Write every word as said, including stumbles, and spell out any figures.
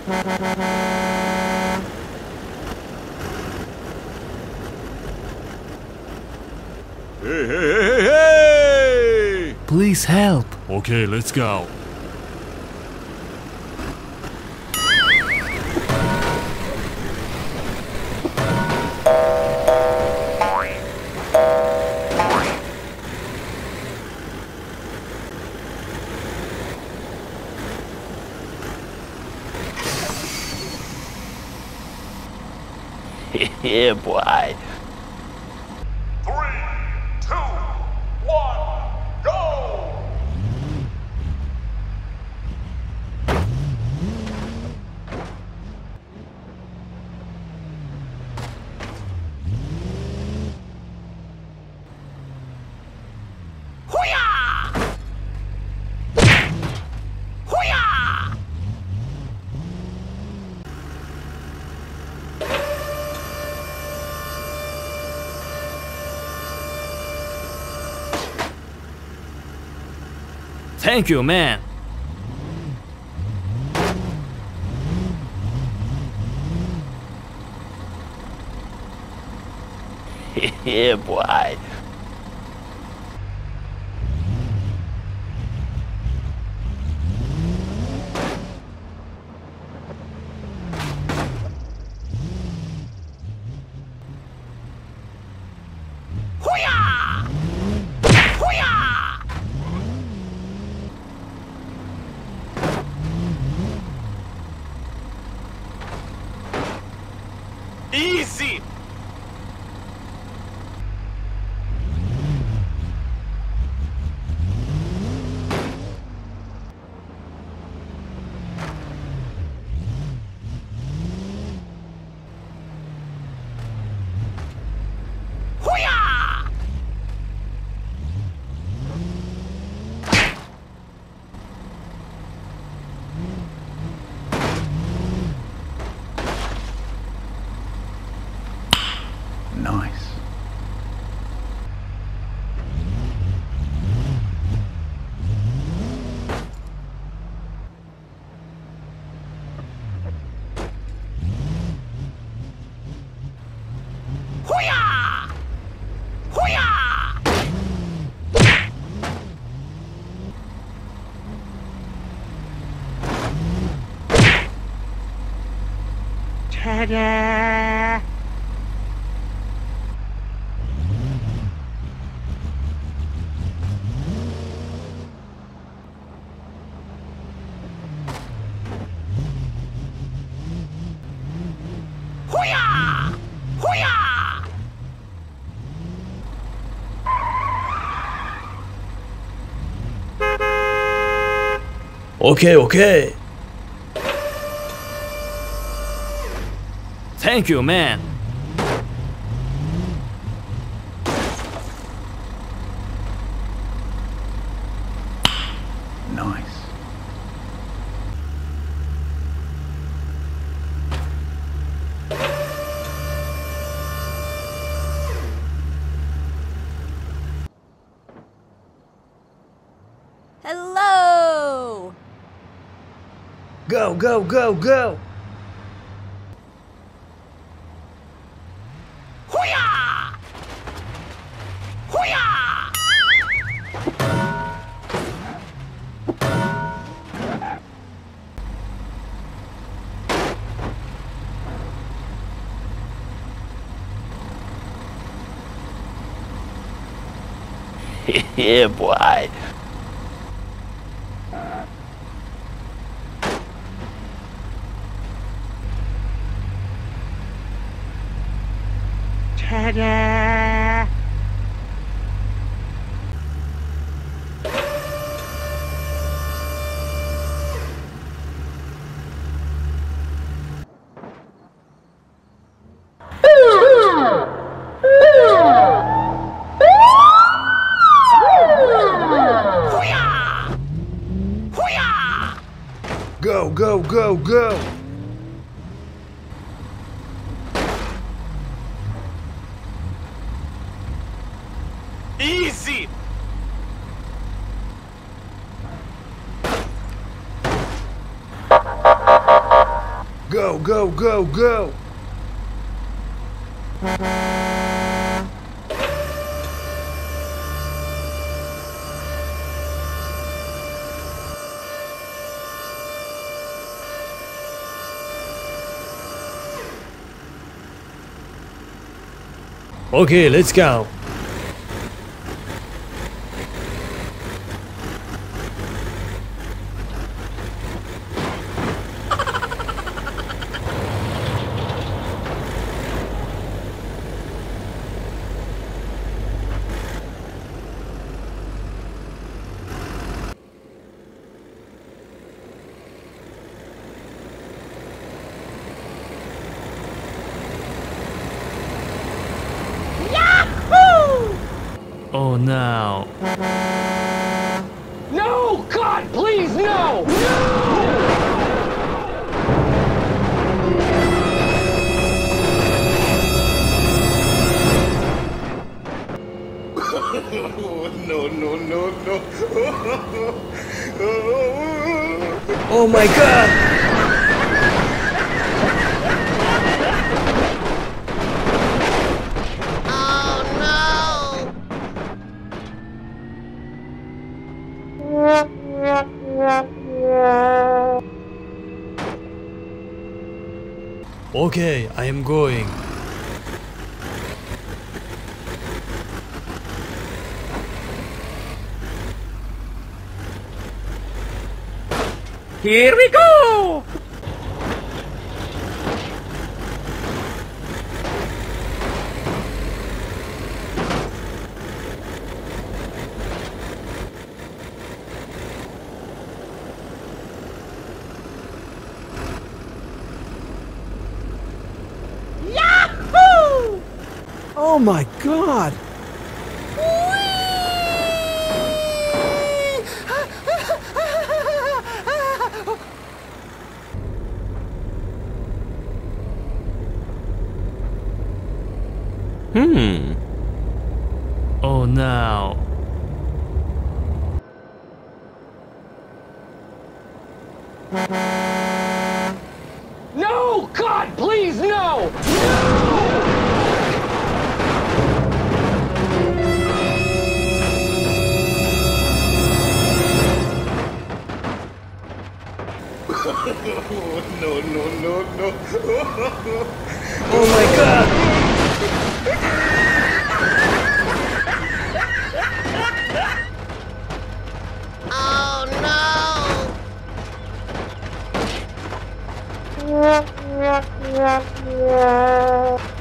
Hey, hey, hey, hey! Please help. Okay, let's go. Yeah, boy. Three, two, one, go! Hoo-yah! Hoo-yah! Thank you, man. Yeah, boy. Hoo-yah! Hoo-yah! Easy! Hoo-yah! Nice. Hoo-yah! Hoo-yah! Ta-da! Hoo-yah! Hoo-yah! Okay, okay. Thank you, man. Nice. Hello! Go, go, go, go. Hoo-yah! Hoo-yah! Yeah, boy. Ta-da! Hoo-yah! Hoo-yah! Go, go, go, go. Easy! Go, go, go, go! Okay, let's go. Oh no. No! God, please, no! No, no, no, no. Oh my god! Okay, I am going. Here we go! Yahoo! Oh my god! Hmm. Oh no. No! God, please, no! No, no, no, no. Oh my god! Oh no!